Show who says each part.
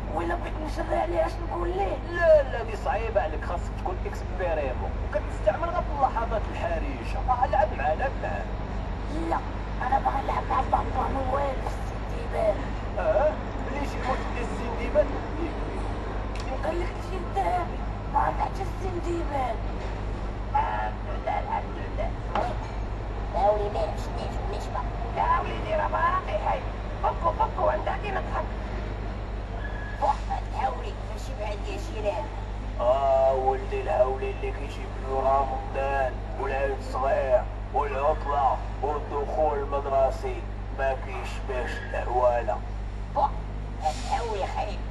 Speaker 1: ولا بغيت نشري عليه اش نقول ليه؟
Speaker 2: لا دي صعيبه عليك، خاصك تكون اكسبيريمو وكتستعمل غير في اللحظات الحرجه. العب معاه العب معاه.
Speaker 1: لا انا باغي نلعب مع بابا نويل في السندباد.
Speaker 2: ليش يموت لي السندباد؟
Speaker 1: قال لك تجي الذهبي ما عرفتش السندباد. الحمد لله. يا وليدي شديت النشبه. يا وليدي راه باقي حي. فكوا عندها كي نضحك. الهولي ماشي بعد يا شيران.
Speaker 2: ولدي الهولي اللي كيجيب له رمضان والعيد الصغير والعطله والدخول المدرسي ما كيشبهش الهواله.
Speaker 1: الهولي خايب.